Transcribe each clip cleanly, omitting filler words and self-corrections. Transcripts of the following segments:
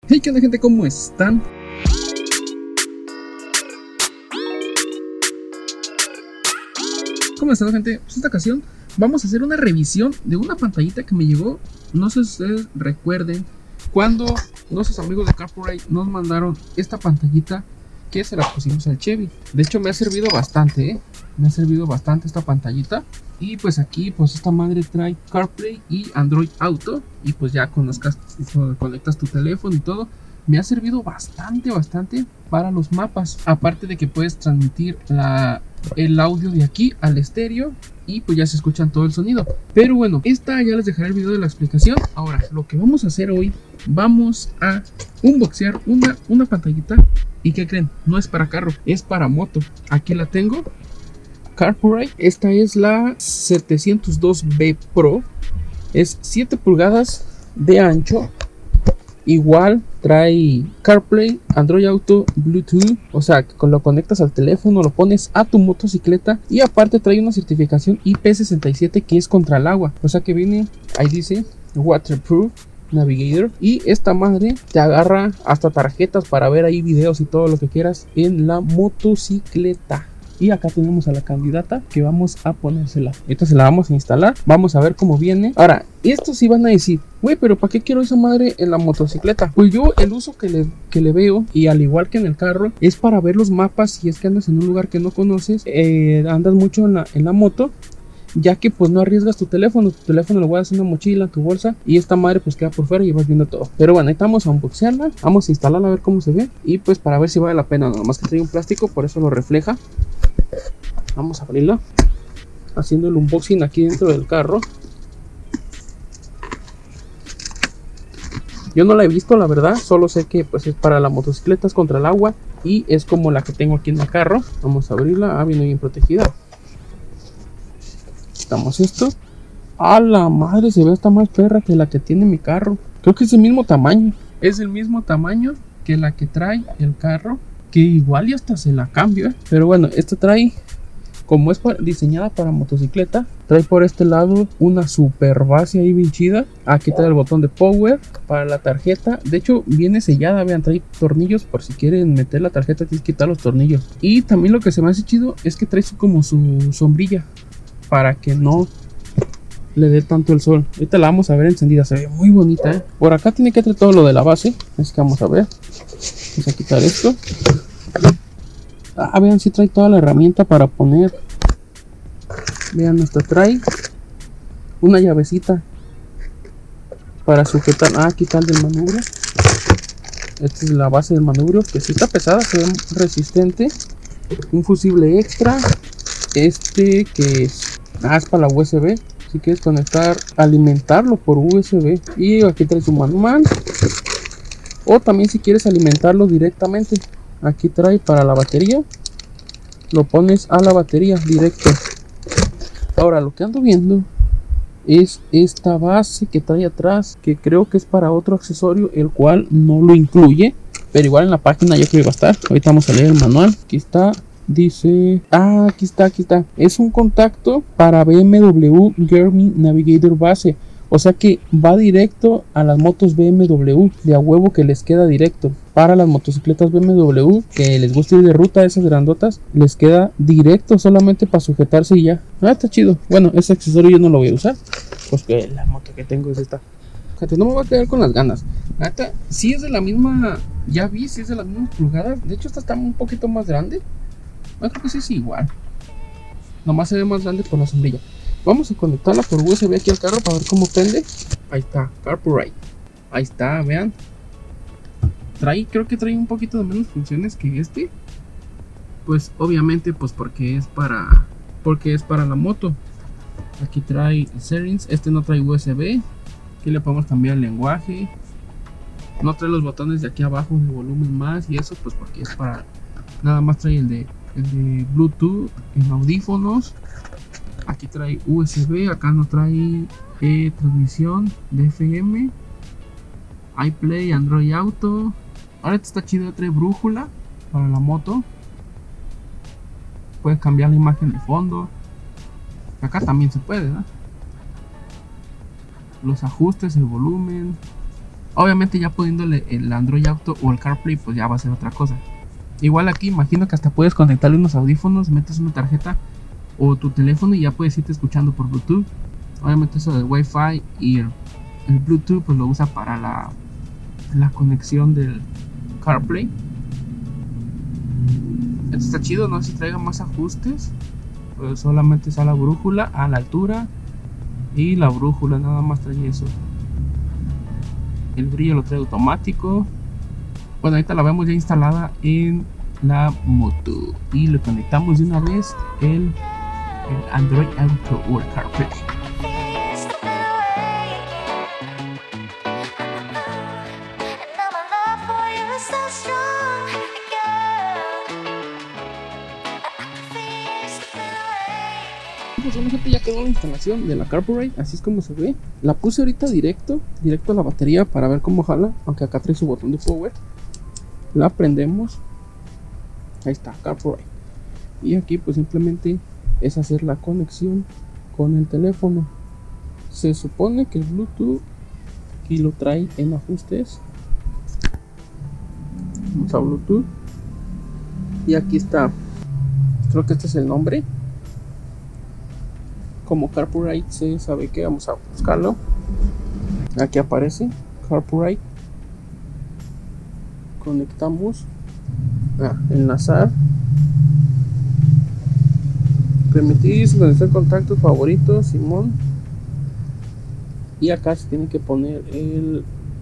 Hey, ¿qué onda, gente? ¿Cómo están? ¿Cómo están, gente? Pues esta ocasión vamos a hacer una revisión de una pantallita que me llegó. No sé si ustedes recuerden cuando nuestros amigos de Corporate nos mandaron esta pantallita que se la pusimos al Chevy. De hecho me ha servido bastante, me ha servido bastante esta pantallita. Y pues aquí pues esta madre trae CarPlay y Android Auto. Y pues ya conectas tu teléfono y todo. Me ha servido bastante para los mapas. Aparte de que puedes transmitir el audio de aquí al estéreo y pues ya se escuchan todo el sonido. Pero bueno, esta ya les dejaré el video de la explicación. Ahora, lo que vamos a hacer hoy, vamos a unboxear una pantallita. ¿Y qué creen? No es para carro, es para moto. Aquí la tengo, Corporate. Esta es la 702B Pro. Es 7 pulgadas de ancho. Igual trae CarPlay, Android Auto, Bluetooth, o sea que lo conectas al teléfono, lo pones a tu motocicleta y aparte trae una certificación IP67 que es contra el agua, o sea que viene, ahí dice Waterproof Navigator, y esta madre te agarra hasta tarjetas para ver ahí videos y todo lo que quieras en la motocicleta. Y acá tenemos a la candidata que vamos a ponérsela. Ahorita se la vamos a instalar. Vamos a ver cómo viene. Ahora, estos sí van a decir, güey, pero ¿para qué quiero esa madre en la motocicleta? Pues yo el uso que le veo, y al igual que en el carro, es para ver los mapas. Si es que andas en un lugar que no conoces, andas mucho en la moto, ya que pues no arriesgas tu teléfono lo guardas en una mochila, en tu bolsa, y esta madre pues queda por fuera y vas viendo todo. Pero bueno, ahorita vamos a unboxearla, vamos a instalarla a ver cómo se ve, y pues para ver si vale la pena. Nada más que trae un plástico, por eso lo refleja. Vamos a abrirla, haciendo el unboxing aquí dentro del carro. Yo no la he visto, la verdad, solo sé que pues es para las motocicletas contra el agua, y es como la que tengo aquí en el carro. Vamos a abrirla, viene bien protegida. Quitamos esto. A la madre, se ve hasta más perra que la que tiene mi carro. Creo que es el mismo tamaño. Es el mismo tamaño que la que trae el carro, que igual y hasta se la cambio, Pero bueno, esta trae, como es diseñada para motocicleta, trae por este lado una super base ahí bien chida. Aquí trae el botón de power para la tarjeta. De hecho viene sellada, vean, trae tornillos por si quieren meter la tarjeta, tienes que quitar los tornillos. Y también lo que se me hace chido es que trae como su sombrilla para que no le dé tanto el sol. Ahorita la vamos a ver encendida, se ve muy bonita, Por acá tiene que traer todo lo de la base, así que vamos a ver. Vamos a quitar esto. Vean, si trae toda la herramienta para poner. Vean, hasta trae una llavecita para sujetar. Aquí está el del manubrio. Esta es la base del manubrio, que sí está pesada, se ve resistente. Un fusible extra. Este que es para la USB. Si quieres conectar, alimentarlo por USB. Y aquí trae su manual. O también si quieres alimentarlo directamente, aquí trae para la batería. Lo pones a la batería directo. Ahora lo que ando viendo es esta base que trae atrás, que creo que es para otro accesorio, el cual no lo incluye, pero igual en la página yo creo que va a estar. Ahorita vamos a leer el manual. Aquí está. Dice, aquí está. Es un contacto para BMW Garmin Navigator base. O sea que va directo a las motos BMW. De a huevo que les queda directo. Para las motocicletas BMW que les gusta ir de ruta, esas grandotas, les queda directo solamente para sujetarse y ya. Está chido. Bueno, ese accesorio yo no lo voy a usar, porque la moto que tengo es esta. Fíjate, no me voy a quedar con las ganas. Si es de la misma, ya vi, si es de las mismas pulgadas. De hecho esta está un poquito más grande. Creo que sí es igual. Nomás se ve más grande por la sombrilla. Vamos a conectarla por USB aquí al carro para ver cómo prende. Ahí está, Corporate. Ahí está, vean. Creo que trae un poquito de menos funciones que este. Pues obviamente, pues porque es para la moto. Aquí trae settings. Este no trae USB. Aquí le podemos cambiar el lenguaje. No trae los botones de aquí abajo de volumen más y eso, pues porque es para. Nada más trae el de Bluetooth en audífonos. Aquí trae USB, acá no trae transmisión de FM, iPlay, Android Auto. Ahora está chido, trae brújula para la moto. Puedes cambiar la imagen de fondo. Acá también se puede, ¿verdad? Los ajustes, el volumen. Obviamente ya poniéndole el Android Auto o el CarPlay, pues ya va a ser otra cosa. Igual aquí imagino que hasta puedes conectarle unos audífonos, metes una tarjeta o tu teléfono y ya puedes irte escuchando por Bluetooth. Obviamente eso del Wi-Fi y el Bluetooth pues lo usa para la conexión del CarPlay. Esto está chido, no sé si traiga más ajustes. Pues solamente está la brújula a la altura y la brújula, nada más trae eso. El brillo lo trae automático. Bueno, ahorita la vemos ya instalada en la moto y le conectamos de una vez el Android Auto o el CarPlay. Pues ya quedó la instalación de la CarPlay, así es como se ve. La puse ahorita directo a la batería para ver cómo jala, aunque acá trae su botón de power. La prendemos, ahí está CarPlay, y aquí pues simplemente es hacer la conexión con el teléfono. Se supone que el Bluetooth aquí lo trae en ajustes. Vamos a Bluetooth y aquí está, creo que este es el nombre. Como CarPlay se sabe que vamos a buscarlo. Aquí aparece CarPlay. Conectamos. Enlazar. Permitir sincronizar contactos favoritos, Simón. Y acá se tiene que poner el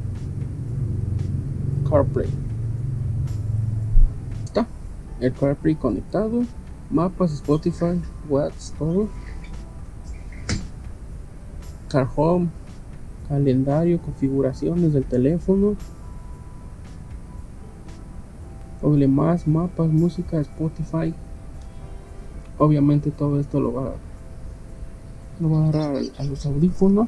CarPlay. Está el CarPlay conectado. Mapas, Spotify, WhatsApp, todo. Car Home, calendario, configuraciones del teléfono, Google más, mapas, música, Spotify. Obviamente todo esto lo va a agarrar a los audífonos.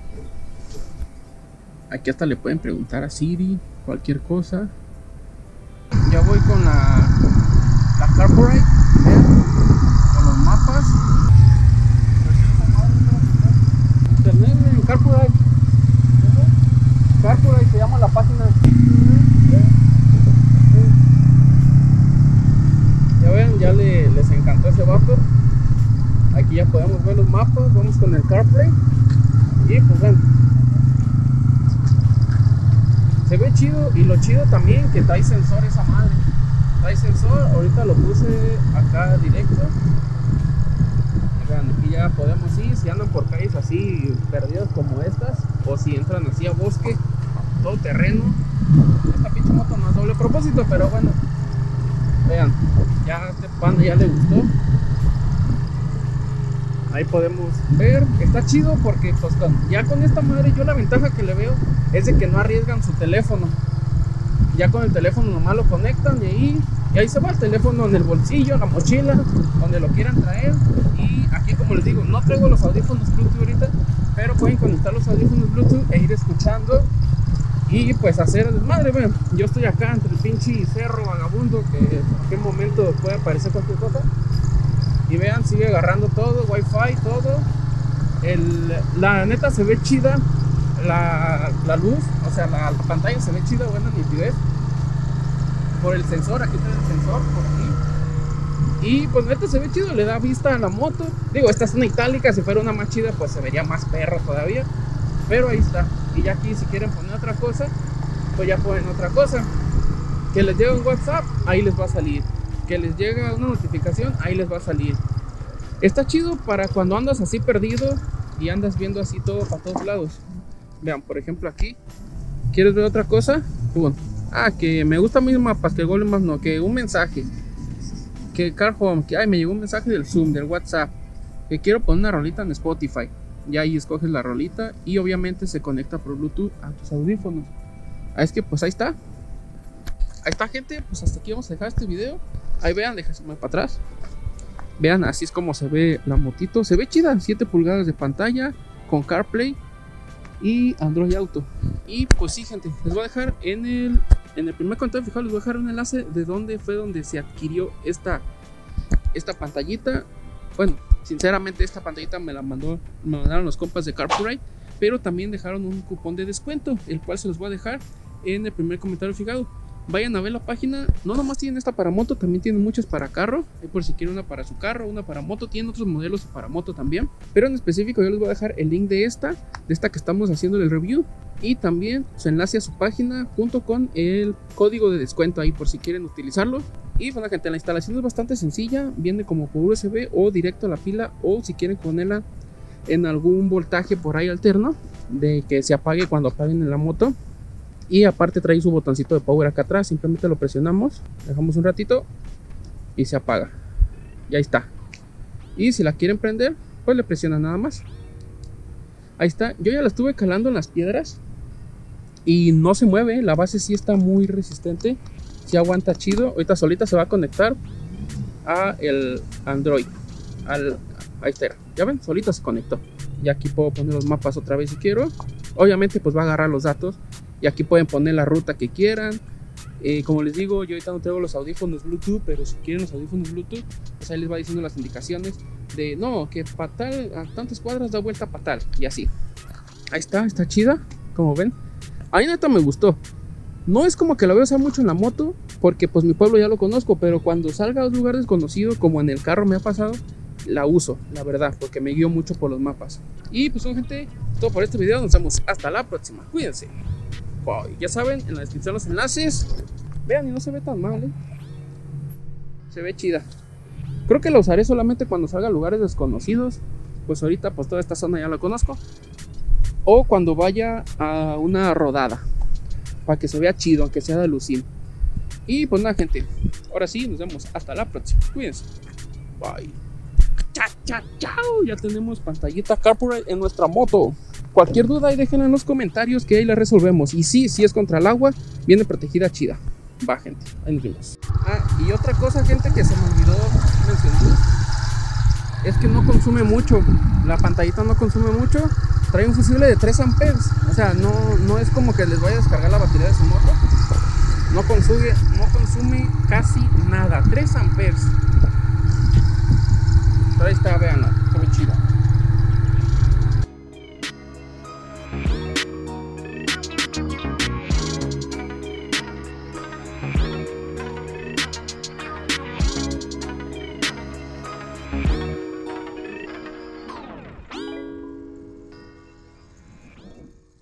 Aquí hasta le pueden preguntar a Siri cualquier cosa. Ya voy con la CarPlay, con los mapas. CarPlay. CarPlay se llama la página. Ya ven, ya les encantó ese vato. Aquí ya podemos ver los mapas. Vamos con el CarPlay. Y pues ven, se ve chido. Y lo chido también que trae sensor esa madre. Trae sensor, ahorita lo puse acá directo. Vean, aquí ya podemos ir, si andan por calles así perdidas como estas, o si entran así a bosque, todo terreno. Esta pinche moto no es doble propósito, pero bueno, vean, ya este panda ya le gustó. Ahí podemos ver, está chido porque pues ya con esta madre yo la ventaja que le veo es de que no arriesgan su teléfono. Ya con el teléfono nomás lo conectan y ahí se va el teléfono en el bolsillo, en la mochila, donde lo quieran traer. Y aquí, como les digo, no traigo los audífonos Bluetooth ahorita, pero pueden conectar los audífonos Bluetooth e ir escuchando y pues hacer el desmadre. Vean, yo estoy acá entre el pinche cerro vagabundo que en cualquier momento puede aparecer cualquier cosa. Y vean, sigue agarrando todo, Wi-Fi, todo. La neta se ve chida la luz, o sea, la pantalla se ve chida, buena nitidez. Por el sensor, aquí está el sensor, por aquí. Y pues neta se ve chido, le da vista a la moto. Digo, esta es una itálica, si fuera una más chida pues se vería más perro todavía. Pero ahí está. Y ya aquí si quieren poner otra cosa, pues ya ponen otra cosa. Que les llegue un WhatsApp, ahí les va a salir. Que les llega una notificación, ahí les va a salir. Está chido para cuando andas así perdido y andas viendo así todo para todos lados. Vean, por ejemplo aquí, ¿quieres ver otra cosa? Bueno, que me gusta mis mapas, que Google Maps no, que un mensaje, que Car Home, que me llegó un mensaje del Zoom, del WhatsApp, que quiero poner una rolita en Spotify. Ya ahí escoges la rolita y obviamente se conecta por Bluetooth a tus audífonos. Es que pues ahí está, gente, pues hasta aquí vamos a dejar este video. Ahí vean, déjenme para atrás. Vean, así es como se ve la motito. Se ve chida, 7 pulgadas de pantalla con CarPlay y Android Auto. Y pues sí, gente, les voy a dejar en el primer comentario fijado, les voy a dejar un enlace de dónde fue donde se adquirió esta pantallita. Bueno, sinceramente esta pantallita me mandaron los compas de CarPlay, pero también dejaron un cupón de descuento, el cual se los voy a dejar en el primer comentario fijado. Vayan a ver la página, no nomás tienen esta para moto, también tienen muchas para carro, por si quieren una para su carro, una para moto, tienen otros modelos para moto también, pero en específico yo les voy a dejar el link de esta que estamos haciendo el review, y también su enlace a su página junto con el código de descuento ahí por si quieren utilizarlo. Y bueno gente, la instalación es bastante sencilla, viene como por USB o directo a la pila, o si quieren ponerla en algún voltaje por ahí alterno, de que se apague cuando apaguen en la moto. Y aparte trae su botoncito de power acá atrás, simplemente lo presionamos, dejamos un ratito y se apaga. Y ahí está. Y si la quieren prender, pues le presionan nada más. Ahí está. Yo ya la estuve calando en las piedras y no se mueve, la base sí está muy resistente, sí aguanta chido. Ahorita solita se va a conectar a el Android. Ahí está, ya ven, solita se conectó. Y aquí puedo poner los mapas otra vez si quiero. Obviamente pues va a agarrar los datos. Y aquí pueden poner la ruta que quieran. Como les digo, yo ahorita no traigo los audífonos Bluetooth, pero si quieren los audífonos Bluetooth, pues ahí les va diciendo las indicaciones de no, que para tal, a tantas cuadras da vuelta para tal, y así. Ahí está chida, como ven. A mí neta me gustó. No es como que la voy a usar mucho en la moto, porque pues mi pueblo ya lo conozco, pero cuando salga a un lugar desconocido, como en el carro me ha pasado, la uso, la verdad, porque me guío mucho por los mapas. Y pues bueno gente, es todo por este video, nos vemos hasta la próxima, cuídense. Ya saben, en la descripción los enlaces. Vean, y no se ve tan mal, se ve chida. Creo que la usaré solamente cuando salga a lugares desconocidos. Pues ahorita pues toda esta zona ya la conozco. O cuando vaya a una rodada, para que se vea chido, aunque sea de lucir. Y pues nada gente, ahora sí, nos vemos hasta la próxima. Cuídense. Bye. Chao. Ya tenemos pantallita corporate en nuestra moto. Cualquier duda ahí déjenla en los comentarios, que ahí la resolvemos. Y sí es contra el agua, viene protegida chida. Va gente, ahí nos vemos. Y otra cosa gente que se me olvidó mencionar es que no consume mucho. La pantallita no consume mucho. Trae un fusible de 3 amperes. O sea, no es como que les vaya a descargar la batería de su moto. No consume casi nada. 3 amperes. Pero ahí está.